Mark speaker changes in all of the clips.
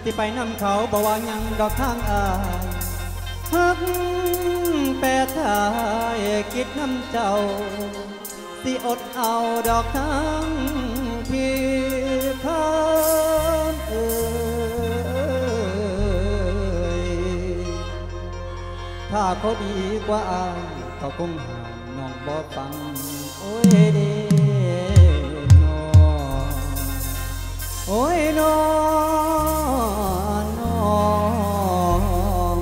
Speaker 1: ที่ไปนำเขาบ่ว่ายังดอกทางอายฮักแปรทายคิดน้ำเจ้าสิอดเอาดอกทั้งที่ข้านถ้าเขาดีกว่าอายเขาคงหาน้องบ่ฟังโอ้ยเด้น้องโอ้ยน้องน้อง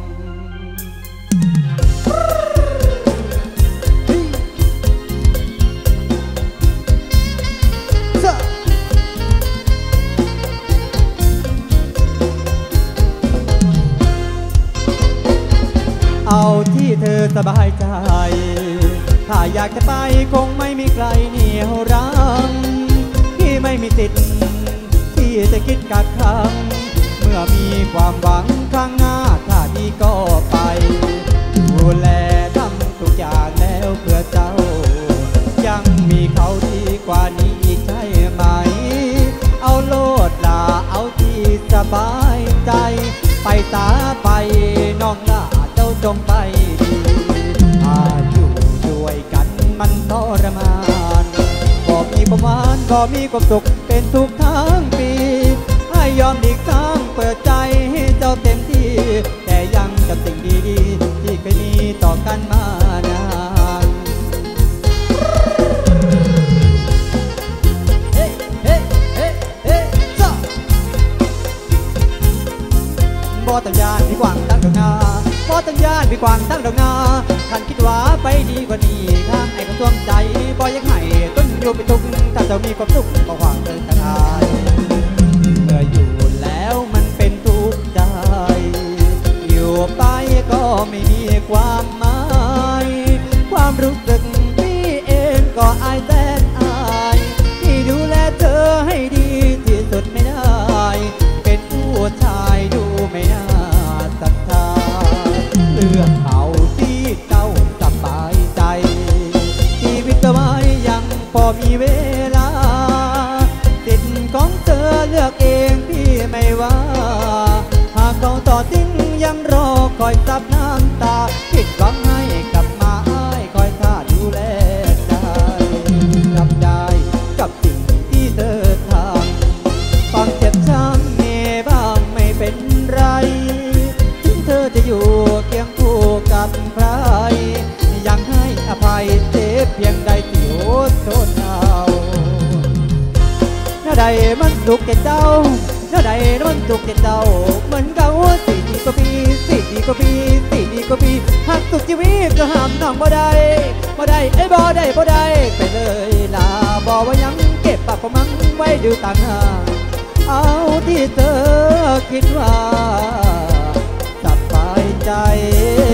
Speaker 1: เอาที่เธอสบายใจถ้าอยากจะไปคงไม่มีใครเหนี่ยวรั้งที่ไม่มีสิทธิ์ที่จะคิดกักขังเมื่อมีความหวังข้างหน้าถ้าดีก็ไปดูแลทำทุกอย่างแล้วเพื่อเจ้ายังมีเขาดีกว่านี้อีกใช่ไหมเอาโลดลาเอาที่สบายใจไปตาไปน้องลาเจ้าจงไปดีอยู่ด้วยกันมันทรมานก็มีประมาณก็มีความสุขเป็นทุกทั้งปีให้ยอมหลีกทางเปิดใจให้เจ้าเต็มที่แต่ยังจำสิ่งดีๆที่เคยมีต่อกันมานานเฮ้เฮ้เฮ้เฮ้จ้าบ่ต้องยานพี่กวางตั้งดอกนาบ่ต้องยานพี่กวางตั้งดอกนาขันคิดว่าไปดีกว่านี้ข้างไอ้ก็ท่วงใจบ่ยังให้ต้นอยู่ไปทุกถ้าเจ้ามีความสุขก็หวังเดินทางเมื่ออยู่แล้วมันเป็นทุกข์ใจอยู่ไปก็ไม่มีความหมายความรู้สึกพี่เองก็อายแสนอายที่ดูแลเธอให้ดีที่สุดไม่ได้เป็นผู้ชายดูไม่น่าศรัทธาเลือกเอาที่เจ้าสบายใจชีวิตก็ไม่ยังพอมีเวลาสิทธิ์ของเธอเลือกเองพี่ไม่ว่าหากเขาต่อทิ้งยังรอคอยซับน้ำตาผิดหวังให้กลับมาคอยท่าดูแลใจรับได้กับสิ่งที่เธอทำความเจ็บช้ำเน่บ้างไม่เป็นไรถึงเธอจะอยู่เคียงคู่กับใครยังให้อภัยเจ็บเพียงใดที่อดทนเอาถ้าใดมันสุขแก่เจ้าถ้าใดมันสุขแก่เจ้าเหมือนเก่าสี่ดีกว่าปีสี่ดีกว่าปีสี่ดีกว่าปีหากสุขชีวิตก็ห้ามน้องบ่ได้บ่ได้ไอ้บ่ได้บ่ได้ไปเลยลาบ่ว่ายังเก็บปากพมังไว้ดูต่างหากเอาที่เธอคิดว่าสบายใจ